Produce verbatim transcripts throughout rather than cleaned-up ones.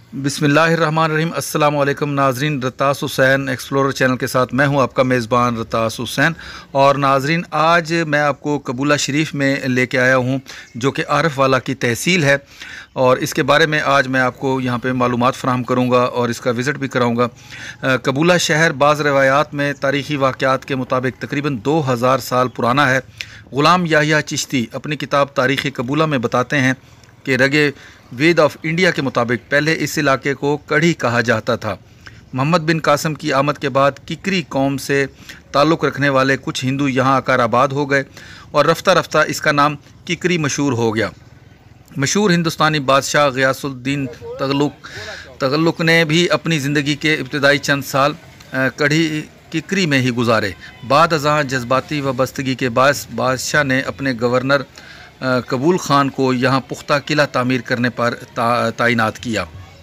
बिस्मिल्लाहिर्रहमानिर्रहीम। अस्सलाम वालेकुम नाजरीन, रतास हुसैन एक्सप्लोरर चैनल के साथ मैं हूं आपका मेज़बान रतास हुसैन। और नाजरीन, आज मैं आपको कबूला शरीफ में लेके आया हूं जो कि आरफ वाला की तहसील है, और इसके बारे में आज मैं आपको यहां पे मालूमात फ़राहम करूंगा और इसका विज़िट भी कराऊंगा। कबूला शहर बाज़ रवायात में तारीख़ी वाक़यात के मुताबिक तकरीबन दो हज़ार साल पुराना है। ग़ुलाम याहिया चिश्ती अपनी किताब तारीख़ कबूला में बताते हैं कि रगे वेद ऑफ इंडिया के मुताबिक पहले इस इलाके को कढ़ी कहा जाता था। मोहम्मद बिन कासिम की आमद के बाद किकरी कौम से ताल्लुक़ रखने वाले कुछ हिंदू यहाँ आकर आबाद हो गए और रफ्ता रफ्ता इसका नाम किकरी मशहूर हो गया। मशहूर हिंदुस्तानी बादशाह ग़ियासुद्दीन तगलुक तगलुक ने भी अपनी ज़िंदगी के इब्तदाई चंद साल कढ़ी किकरी में ही गुजारे। बाद अज़ां जज्बाती वाबस्तगी के बायस बादशाह ने अपने गवर्नर कबूल ख़ान को यहाँ पुख्ता किला तामीर करने पर ता, तैनात किया।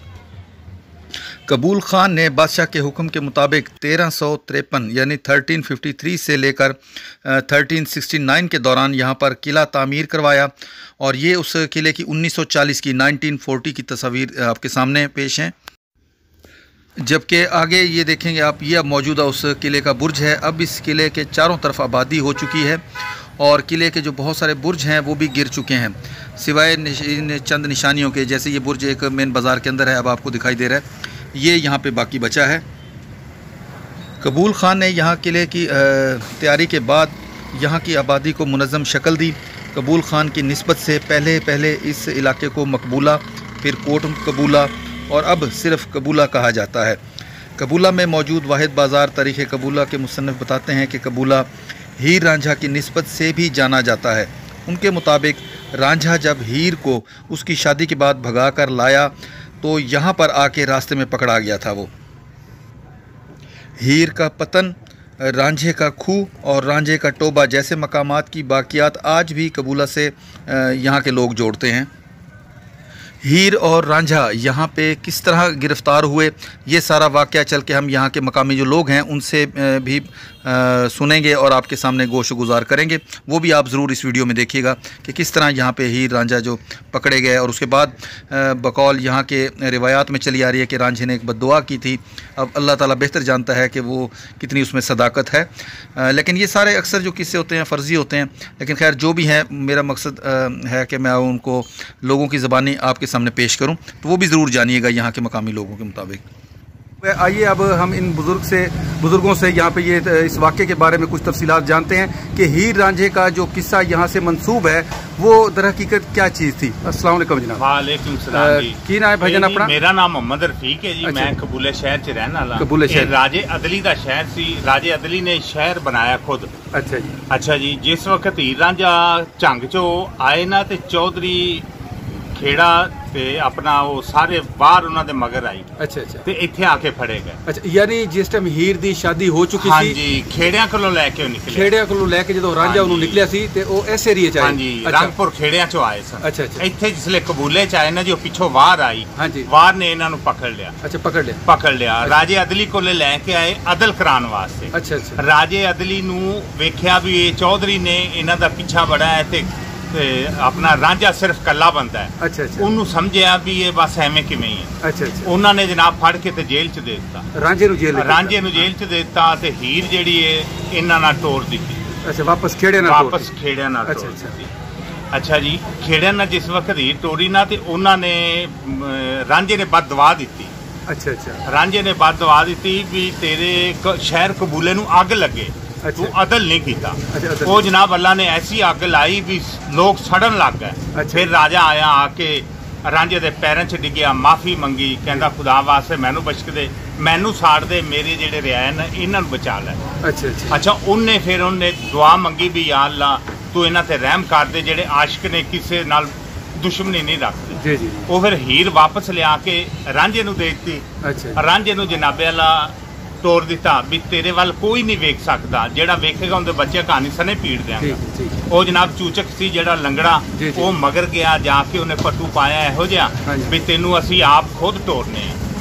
कबूल ख़ान ने बादशाह के हुक्म के मुताबिक तेरह सौ तिरपन यानी थर्टीन फिफ्टी थ्री से लेकर थर्टीन सिक्सटी नाइन के दौरान यहाँ पर किला तामीर करवाया, और ये उस किले की उन्नीस सौ चालीस की नाइनटीन फोर्टी की तस्वीर आपके सामने पेश हैं। जबकि आगे ये देखेंगे आप, ये अब मौजूदा उस किले का बुर्ज है। अब इस किले के चारों तरफ आबादी हो चुकी है और किले के जो बहुत सारे बुर्ज हैं वो भी गिर चुके हैं, सिवाय इन चंद निशानियों के। जैसे ये बुर्ज एक मेन बाज़ार के अंदर है, अब आपको दिखाई दे रहा है, ये यहाँ पे बाकी बचा है। कबूल ख़ान ने यहाँ किले की तैयारी के बाद यहाँ की आबादी को मुनज़्ज़म शक्ल दी। कबूल ख़ान की निस्बत से पहले पहले इस इलाके को मकबूला, फिर कोट कबूला और अब सिर्फ़ कबूला कहा जाता है। कबूला में मौजूद वाहिद बाज़ार तारीख़ कबूला के मुसन्निफ़ बताते हैं कि कबूला हीर रांझा की निस्बत से भी जाना जाता है। उनके मुताबिक रांझा जब हीर को उसकी शादी के बाद भगा कर लाया तो यहाँ पर आके रास्ते में पकड़ा गया था। वो हीर का पतन, रांझे का खूह और रांझे का टोबा जैसे मकामात की बाक़ियात आज भी कबूला से यहाँ के लोग जोड़ते हैं। हीर और रांझा यहाँ पे किस तरह गिरफ़्तार हुए, ये सारा वाक़या चल के हम यहाँ के मकामी जो लोग हैं उनसे भी आ, सुनेंगे और आपके सामने गोश गुजार करेंगे। वो भी आप ज़रूर इस वीडियो में देखिएगा कि किस तरह यहाँ पे हीर रांझा जो पकड़े गए। और उसके बाद बकौल यहाँ के रिवायात में चली आ रही है कि रांझे ने एक बद्दुआ की थी। अब अल्लाह ताला बेहतर जानता है कि वो कितनी उसमें सदाकत है, आ, लेकिन ये सारे अक्सर जो किस्से होते हैं फ़र्ज़ी होते हैं। लेकिन खैर जो भी हैं, मेरा मकसद आ, है कि मैं उनको लोगों की ज़बानी आपके सामने पेश करूं, तो वो भी ज़रूर जानिएगा यहाँ के मकामी लोगों के मुताबिक। आइए अब हम इन बुजुर्ग से बुजुर्गों से यहाँ पे ये इस वाक़े के बारे में कुछ तफसीलात जानते हैं कि हीर रांझे का जो किस्सा यहाँ से मंसूब है वो दर हकीकत क्या चीज़ थी। अस्सलाम वालेकुम जनाब। वालेकुम सलाम जी। की नाम है भाईजान अपना? मेरा नाम मोहम्मद रफीक है जी। मैं कबूले शहर च रहने वाला। कबूले शहर राजे अदली का शहर सी। राजे अदली ने शहर बनाया खुद। अच्छा जी। अच्छा जी, जिस वक्त हीर रांझा झंग चो आए ना ते चौधरी खेड़ा ते अपना वो सारे बाहर उन्होंने मगर आई। अच्छा अच्छा। ते इत्थे आके फड़े गए। अच्छा, यानी जिस टाइम हीर दी शादी हो चुकी हाँ सी? जी, खेड़िया कोलों लेके निकले। खेड़िया कोलों लेके जो रांझा उन्होंने निकलिया सी ते ओ इस एरिया च आए। हाँ जी, रंगपुर खेड़िया चो आए सन। अच्छा अच्छा। इत्थे जिसले कबूले च आए ना, जो पिछों वार आई, हाँ जी, वार ने इन्हां नूं पकड़ लिया। अच्छा, पकड़ लिया पकड़ लिया राजे अदली कोले लेके आए अदल कराने वास्ते। अच्छा अच्छा। राजे अदली नूं वेख्या भी ये चौधरी ने इन्हां दा पीछा बड़ा है ते अपना रांझा सिर्फ कला बनता है। अच्छा अच्छा। उन्होंने समझिया भी ये बस एवं किवें ही है। अच्छा अच्छा। उन्होंने जनाब फड़ के ते जेल च दे दिता। रांझे नूं जेल रांझे नूं जेल च दे दिता ते हीर जेड़ी है इन्हां नाल तोड़ दी। अच्छा, वापस खेड़े नाल वापस खेड़े नाल। अच्छा अच्छा। अच्छा जी, खेड़े नाल जिस वक्त हीर तोड़ी ना ते उन्होंने रांझे ने बद दवा दी। अच्छा अच्छा। रांझे ने बद दवा दी भी तेरे शहर कबूले नूं अग लगे। अच्छा। तू अदल नहीं किया। अच्छा, वो जनाब अल्लाह ने ऐसी अग लाई भी लोग सड़न लग गए। अच्छा। फिर राजा आया आके रांझे दे पैरों च डिग्या, माफ़ी मंगी, कहता खुदा वास्ते मैनू बचक दे, मैनू साड़ दे, मेरे जेडे रियाए न इन्हां नूं बचा लै। अच्छा अच्छा। अच्छा, उन्हें फिर उन्हें दुआ मंगी भी या अल्लाह तू इन्हां ते रहम कर दे, जेडे आशिक ने किसी नाल दुश्मनी नहीं रखते। जी जी। वो फिर हीर वापस लिया के रांझे नूं दे दी। अच्छा। रांझे नूं जनाबे अल्लाह तोड़ दिता भी तेरे वाल कोई नहीं वेख सकता, जेड़ा वेखेगा उनके बच्चे कहानी सने पीड़ देंगे। वो जनाब चूचक सी जेड़ा लंगड़ा वो मगर गया, जाके उन्हें पट्टू पाया एहो जिहा भी तेनू असी आप खुद तोड़ने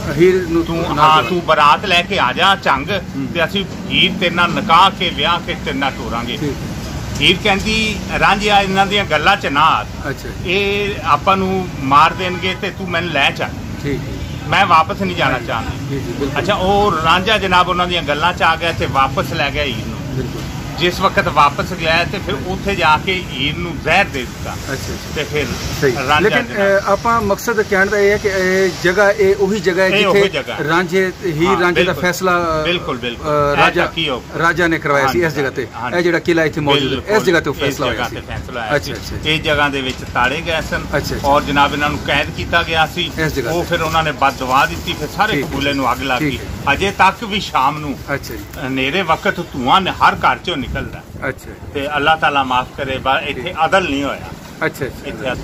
तू हाँ तू बरात लैके आ जा झंग ते असी हीर तेरे नाल निकाह के ब्याह के तेरे नाल तोरांगे। हीर कहती रांझिया इन्हां दियां गल्लां च ना आ, ये आपां नूं मार देणगे ते तू मैनूं लै चल। मैं वापस नहीं जाना चाहता। अच्छा ਉਹ ਰਾਂਝਾ ਜਨਾਬ ਉਹਨਾਂ ਦੀਆਂ ਗੱਲਾਂ ਚ ਆ ਗਿਆ ਤੇ ਵਾਪਸ ਲੈ ਗਿਆ ਹੀਰ ਨੂੰ। जिस वक्त वापस गया तो फिर उत्थे जाके हीर नूं जहर दे दिता। अच्छा ते फिर सही। लेकिन आपा मकसद कहण दा ये है कि जगह ए ओही जगह है जिथे रांझे हीर रांझे दा फैसला बिल्कुल बिल्कुल राजा राजा ने करवाया सी इस जगह ते। ए जेड़ा किला इथे मौजूद है इस जगह ते फैसला होया सी। अच्छा अच्छा इस जगह दे विच ताड़े गए सन और जनाब इन्हां नूं कैद कीता गया सी। वो फिर उन्हां ने बद दुआ दित्ती फिर सारे कबूले नूं अग लग गई। अजे तक भी शाम नूं अच्छा नेरे वक्त धुआं ने हर घर चों निकलदा। अच्छा ते अल्लाह ताला माफ करे बा इत्थे अदल नहीं होया। अच्छा अच्छा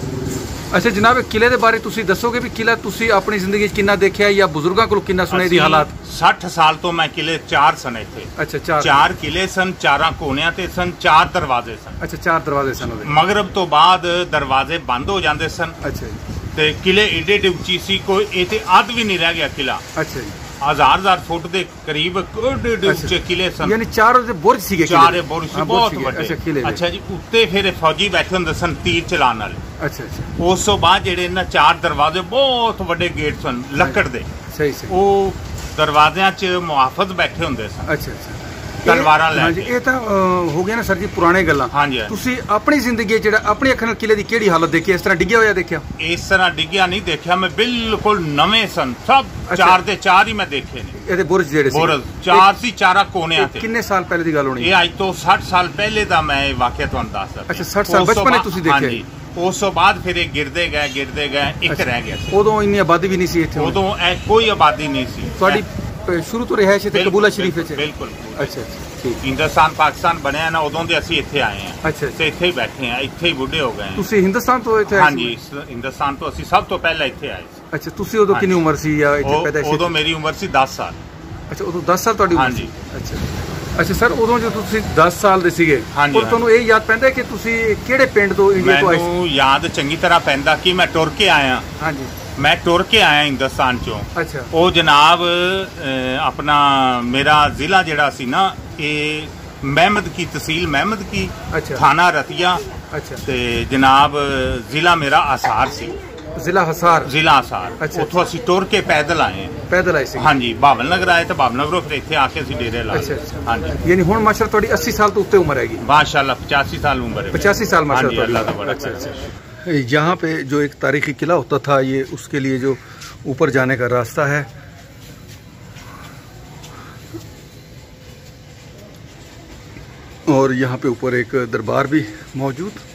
अच्छा जनाब किले दे बारे तुसी दसोगे भी किला तुसी अपनी जिंदगी च किन्ना देखिया या बुजुर्गां कोल किन्ना सुने दी हालात? साठ साल तो मैं किले चार सन इत्थे। अच्छा चार चार किले सन चारां कोणियां ते सन चार दरवाजे सन। अच्छा चार दरवाजे सन मगरब तो बाद दरवाजे बंद हो जांदे सन। अच्छा ते किले एडे एडे उच्ची सी कोई इत्थे अध भी नहीं रह गया किला। अच्छा हजार हजार फुट के करीब उच्चे किले सन यानी चार बुर्ज सीगे चार बुर्ज सी बहुत बड़े। अच्छा जी उत्ते फिर फौजी बैठे होंदे सन तीर चलाने वाले। अच्छा अच्छा उस तो बाद जेडे इन्हां चार दरवाजे बहुत बड़े गेट सन लकड़ दे। सही सही वो दरवाज़ियां च मुहाफिज बैठे होंदे सन। अच्छा अच्छा तलवारां लैके ये तो हो गया ना सर जी पुराने गल्लां। हाँ जी तुसी अपनी जिंदगी जेड़ा अपनी अखां नाल किले दी केड़ी हालत देखी इस तरह डिग्गिया होया देखिया? इस तरह डिग्गिया नहीं देखिया मैं बिल्कुल नवे सन सब चार दे चार ही मैं देखे ने। ਇਹਦੇ ਬੁਰਜ ਜਿਹੜੇ ਸੀ ਬੁਰਜ ਚਾਰ ਸੀ ਚਾਰਾ ਕੋਨਿਆਂ ਤੇ। ਕਿੰਨੇ ਸਾਲ ਪਹਿਲੇ ਦੀ ਗੱਲ ਹੋਣੀ? ਇਹ ਅੱਜ ਤੋਂ साठ ਸਾਲ ਪਹਿਲੇ ਦਾ ਮੈਂ ਇਹ ਵਾਕਿਆ ਤੁਹਾਨੂੰ ਦੱਸਦਾ। ਅੱਛਾ साठ ਸਾਲ ਬਚਪਨ ਵਿੱਚ ਤੁਸੀਂ ਦੇਖਿਆ? ਹਾਂਜੀ ਉਸ ਤੋਂ ਬਾਅਦ ਫਿਰ ਇਹ ਗਿਰਦੇ ਗਏ ਗਿਰਦੇ ਗਏ ਇੱਕ ਰਹਿ ਗਿਆ ਸੀ। ਉਦੋਂ ਇੰਨੀ ਆਬਾਦੀ ਵੀ ਨਹੀਂ ਸੀ ਇੱਥੇ? ਉਦੋਂ ਕੋਈ ਆਬਾਦੀ ਨਹੀਂ ਸੀ। ਤੁਹਾਡੀ शुरू तो रिहायश इत्थे कबूला शरीफ च? बिल्कुल। अच्छा ठीक। हिंदुस्तान पाकिस्तान बनया ना उदों दे असीं इत्थे आए हैं। अच्छा ते इत्थे ही बैठे हैं इत्थे ही बुढ़े हो गए हैं। तुसीं हिंदुस्तान तो इत्थे? हाँ जी हिंदुस्तान तो असीं सब तो पहले इत्थे आए। अच्छा तुसीं उदों कितनी उम्र सी या इत्थे पैदा? उदों मेरी उम्र सी दस साल। अच्छा उदों दस साल तुहाडी उम्र? हाँ जी। अच्छा अच्छा सर उदों जो तुसीं दस साल दे सीगे और तुहानूं ये याद पैंदा कि तुसीं किहड़े पिंड तो इंडिया तो आए? मैनूं याद चंगी तरह पैंदा कि मैं टुर के आया। हाँ जी मैं टुर के आया हिंदुस्तान चों। अच्छा वो जनाब अपना मेरा जिला जेड़ा सी ना ये महमद की तहसील महमद की। अच्छा थाना रतिया। अच्छा ते जनाब जिला मेरा आसार सी। जिला हसार? जिला आसार। अच्छा उथों असीं टुर के पैदल आए हैं। पैदल आए सी? हाँ जी बावल नगर आए तो बावल नगरों फिर इत्थे आके असीं डेरे ला। अच्छा हाँ जी यानी हुण माशाअल्लाह तुहाडी अस्सी साल तो उत्ते उम्र हैगी? माशाअल्लाह पचासी साल उम्र है। पचासी साल माशाअल्लाह अल्लाह का बड़ा। अच्छा अच्छा यहाँ पे जो एक तारीखी किला होता था ये उसके लिए जो ऊपर जाने का रास्ता है और यहाँ पे ऊपर एक दरबार भी मौजूद।